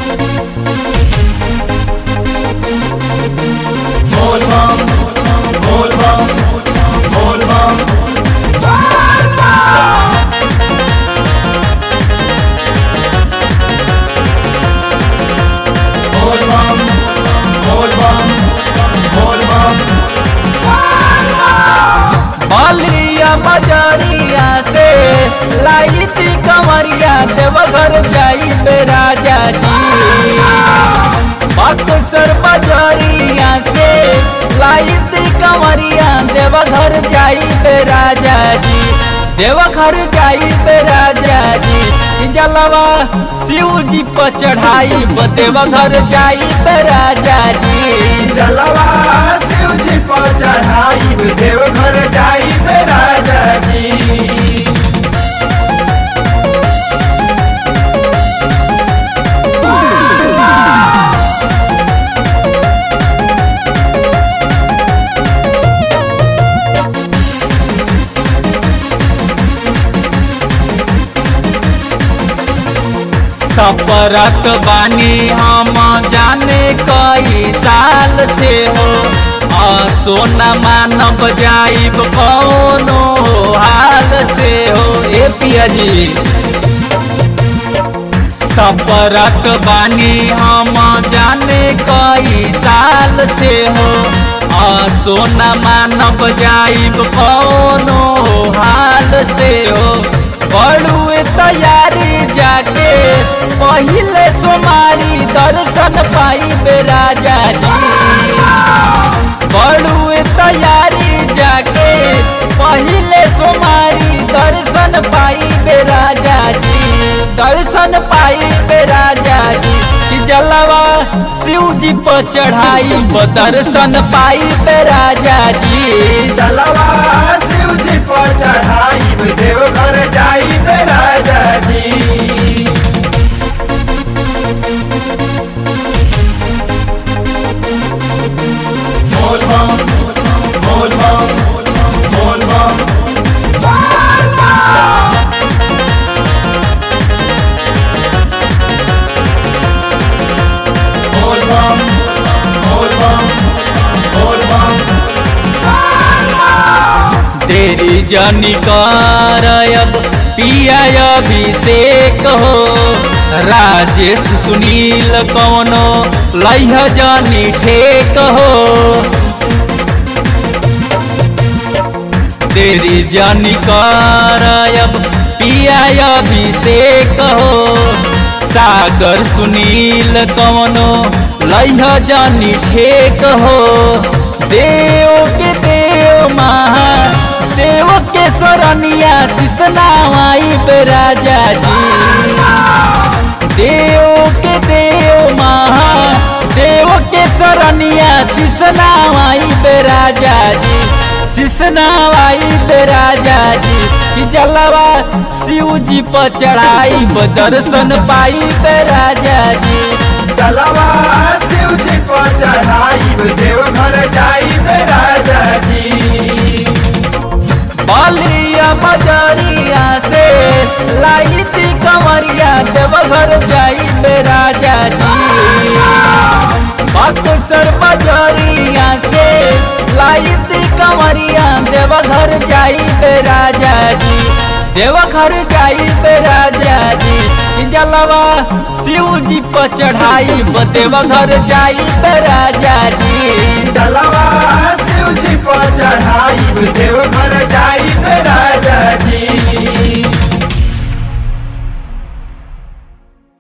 बोल बम बोल बम बोल बम बोल बम बोल बम बोल बम बलिया बजरिया से लाई थी कमरिया देवघर जाई बे राजा जी। बक्सर बजरिया से लाई थी कमरिया देवघर जाई बे राजा जी। देवघर जाई बे राजा जी। जलवा शिव जी पर चढ़ाई देवघर जाई बे राजा जी। जलवा शिव जी पर चढ़ाई देवघर जाई बे राजा जी। सपरत बानी हम जाने कई साल से हो। सोना मानब जाइब कौनो हाल से हो। ए पिया जी सपरत बानी हम जाने कई साल से हो। सोना मानब जाइब कौनो हाल से हो। बड़ुए तैयारी जाके पहिले सोमारी दर्शन पाई बे राजा जी। बड़ुए तैयारी जाके पहिले सोमारी दर्शन पाई बे राजा जी। दर्शन पाई बे राजा जी। जलवा शिव जी पर चढ़ाई दर्शन पाई बे राजा जी। जलवा शिव जी पर चढ़ाई देवघर जाई बे राजा जी। बोल बम बोल बम बोल बम बोल बम बोल बम बोल बम तेरी जनी करब पिया अभिषेक हो। राजेश सुनील कौनो लइह जनी ठेक हो। तेरी जनी करब पिया अभिषेक हो। सागर सुनील कौनो लइह जनी ठेक हो। देव के देव महा देव के सरनिया सिसनावाई बे राजा जी। देव के देव महा देव के सरनिया सिसनावाई बे राजा जी। सिसनावाई बे राजा जी। जलवा शिव जी पर चढ़ाई दर्शन पाई बे राजा जी। जलवा शिव जी पर चढ़ाई देवघर जाई बे राजा जी। बलिया बजरिया से लाई थी कमरिया देवघर जाई बे राजा जी। बक्सर बजरिया से लाई थी कमरिया देवघर जाई बे राजा जी। देवघर जाई बे राजा जी। जलवा शिव जी पर चढ़ाई देवघर जाई बे राजा जी। जलवा